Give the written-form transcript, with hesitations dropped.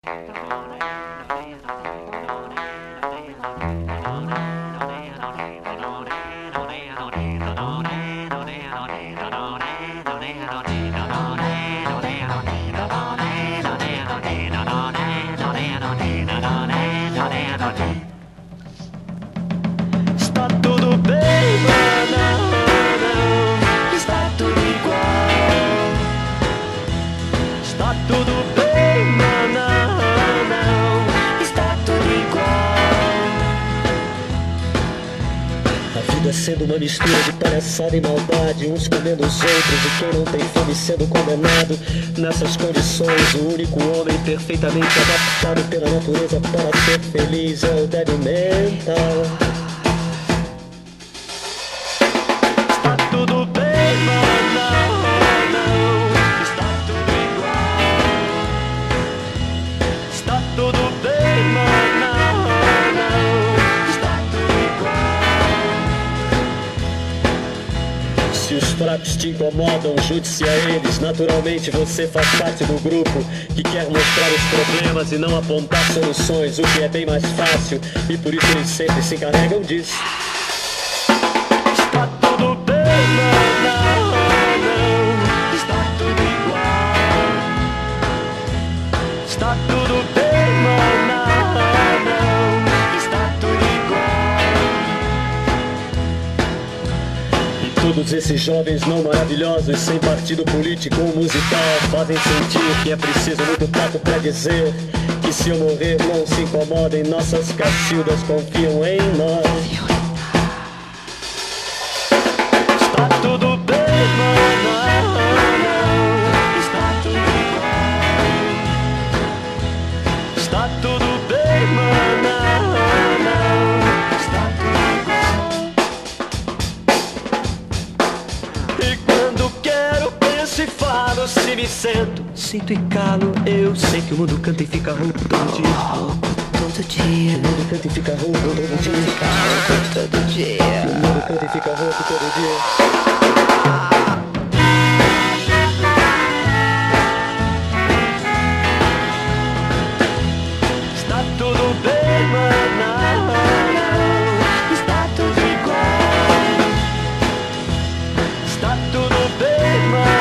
Está tudo bem, mano, não, está tudo igual. Está tudo bem, mano, não, está tudo igual. A vida sendo uma mistura de palhaçada e maldade, uns comendo os outros e quem não tem fome sendo condenado. Nessas condições, o único homem perfeitamente adaptado pela natureza para ser feliz é o débil mental. Está tudo bem, mano, não, está tudo igual. Está tudo bem, mano, não, está tudo igual. Se os fracos te incomodam, junte-se a eles. Naturalmente você faz parte do grupo que quer mostrar os problemas e não apontar soluções, o que é bem mais fácil, e por isso eles sempre se encarregam disso. Está tudo bem, mano, não, está tudo igual. Está tudo bem, mano, não, está tudo igual. E todos esses jovens não maravilhosos, sem partido político ou musical, fazem sentir que é preciso muito tato pra dizer que se eu morrer não se incomodem, nossas cacildas confiam em nós. Está tudo bem, mano, não, está tudo igual. Está tudo bem, mano, não, está tudo igual. E quando quero, penso e falo, se me sento, sinto e calo. Eu sei que o mundo canta e fica rouco todo dia. Todo dia. O mundo canta e fica rouco todo dia. Todo dia. O mundo canta e fica rouco todo dia. Está tudo bem, mano, está tudo igual. Está tudo bem, mano.